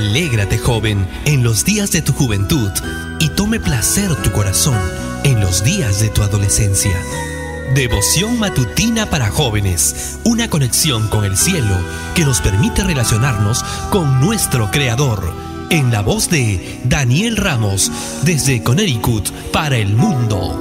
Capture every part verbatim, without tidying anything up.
Alégrate, joven, en los días de tu juventud, y tome placer tu corazón en los días de tu adolescencia. Devoción matutina para jóvenes, una conexión con el cielo que nos permite relacionarnos con nuestro Creador, en la voz de Daniel Ramos, desde Connecticut para el mundo.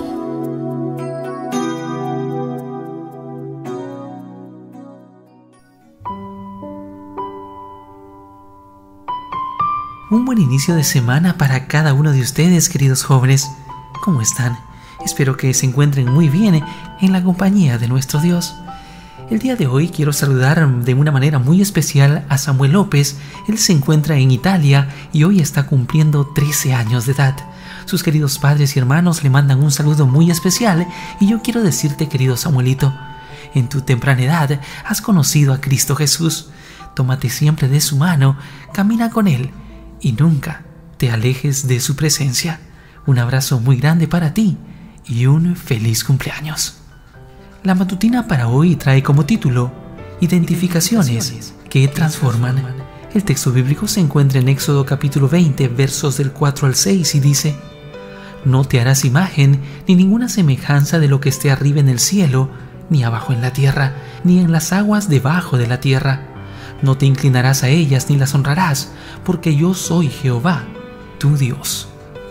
Un buen inicio de semana para cada uno de ustedes, queridos jóvenes. ¿Cómo están? Espero que se encuentren muy bien en la compañía de nuestro Dios. El día de hoy quiero saludar de una manera muy especial a Samuel López. Él se encuentra en Italia y hoy está cumpliendo trece años de edad. Sus queridos padres y hermanos le mandan un saludo muy especial y yo quiero decirte, querido Samuelito, en tu temprana edad has conocido a Cristo Jesús. Tómate siempre de su mano, camina con Él y nunca te alejes de su presencia. Un abrazo muy grande para ti y un feliz cumpleaños. La matutina para hoy trae como título Identificaciones que transforman. El texto bíblico se encuentra en Éxodo capítulo veinte, versos del cuatro al seis y dice: No te harás imagen ni ninguna semejanza de lo que esté arriba en el cielo, ni abajo en la tierra, ni en las aguas debajo de la tierra. No te inclinarás a ellas ni las honrarás, porque yo soy Jehová, tu Dios.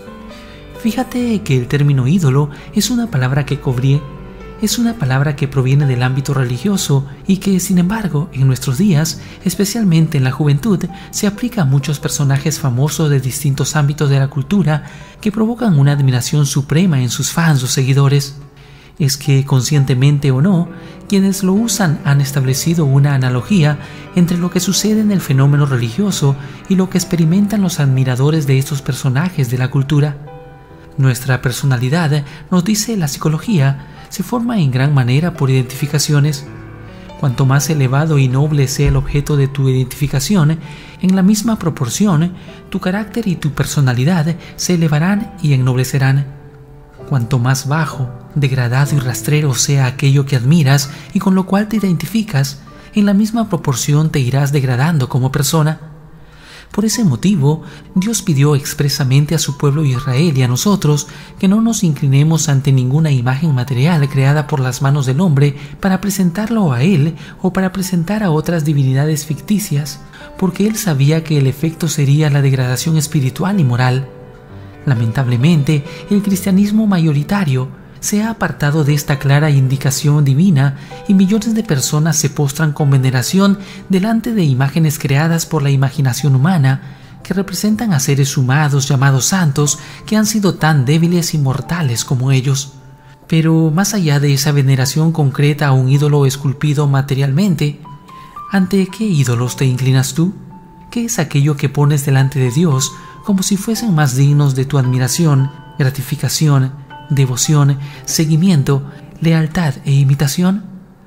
Fíjate que el término ídolo es una palabra que cobré, es una palabra que proviene del ámbito religioso y que, sin embargo, en nuestros días, especialmente en la juventud, se aplica a muchos personajes famosos de distintos ámbitos de la cultura que provocan una admiración suprema en sus fans o seguidores. Es que, conscientemente o no, quienes lo usan han establecido una analogía entre lo que sucede en el fenómeno religioso y lo que experimentan los admiradores de estos personajes de la cultura. Nuestra personalidad, nos dice la psicología, se forma en gran manera por identificaciones. Cuanto más elevado y noble sea el objeto de tu identificación, en la misma proporción, tu carácter y tu personalidad se elevarán y ennoblecerán. Cuanto más bajo, degradado y rastrero sea aquello que admiras y con lo cual te identificas, en la misma proporción te irás degradando como persona. Por ese motivo, Dios pidió expresamente a su pueblo Israel y a nosotros que no nos inclinemos ante ninguna imagen material creada por las manos del hombre para presentarlo a Él o para presentar a otras divinidades ficticias, porque Él sabía que el efecto sería la degradación espiritual y moral. Lamentablemente, el cristianismo mayoritario se ha apartado de esta clara indicación divina y millones de personas se postran con veneración delante de imágenes creadas por la imaginación humana que representan a seres sumados llamados santos que han sido tan débiles y mortales como ellos. Pero más allá de esa veneración concreta a un ídolo esculpido materialmente, ¿ante qué ídolos te inclinas tú? ¿Qué es aquello que pones delante de Dios como si fuesen más dignos de tu admiración, gratificación, devoción, seguimiento, lealtad e imitación?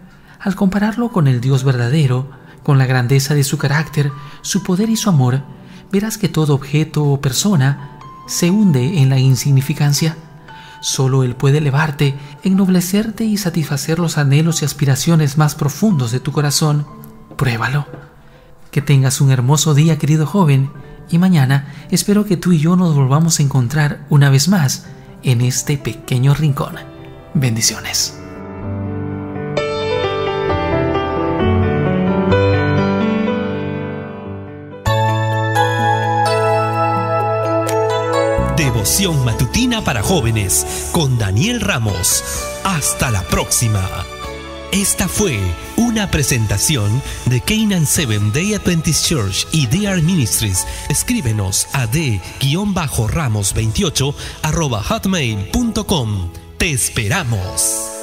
Al compararlo con el Dios verdadero, con la grandeza de su carácter, su poder y su amor, verás que todo objeto o persona se hunde en la insignificancia. Solo Él puede elevarte, ennoblecerte y satisfacer los anhelos y aspiraciones más profundos de tu corazón. Pruébalo. Que tengas un hermoso día, querido joven, y mañana espero que tú y yo nos volvamos a encontrar una vez más en este pequeño rincón. Bendiciones. Devoción matutina para jóvenes con Daniel Ramos. Hasta la próxima. Esta fue una presentación de Canaan Seventh Day Adventist Church y D R Ministries. Escríbenos a d ramos veintiocho arroba hotmail punto com. Te esperamos.